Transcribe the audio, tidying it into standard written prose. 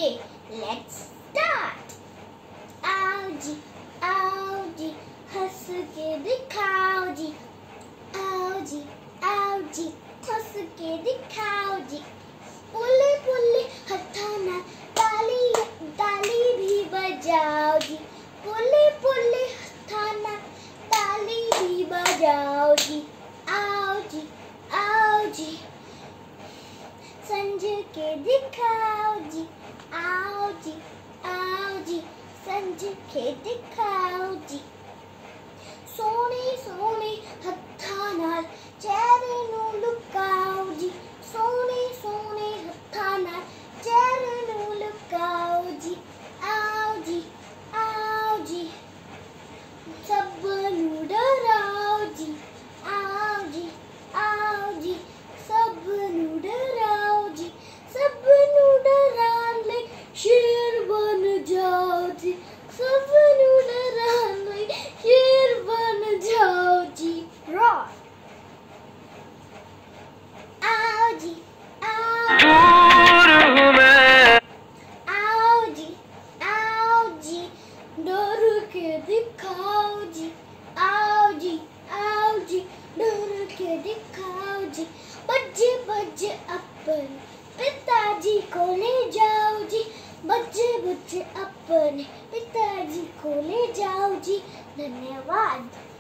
Okay, let's start. आओ जी हंस के दिखाओ जी, आओ जी हंस के दिखाओ जी। पुल्ले पुल्ले हत्था ना ताली भी बजाओ जी, पुल्ले पुल्ले हत्था ना ताली भी बजाओ जी। आओ जी संज के दिखाओ जी, आओ जी संज के दिखाओ जी। सोने सोने हत्था नाल चेहरे नू लुकाओ जी, सोने सोने हत्था नाल चेहरे नू लुकाओ जी। आओ जी सब नू डराओ जी, आओ जी सब नू डराओ जी। सब नू डरान ले शेर बन जाओ जी, सब नू डरान ले शेर बन जाओ जी। रॉ आओ जी डर के दिखाओ जी, आओ जी डर के दिखाओ जी। बच्चे अपन पिताजी को ले जाओ जी, बच्चे अपने पिताजी को ले जाओ जी। धन्यवाद।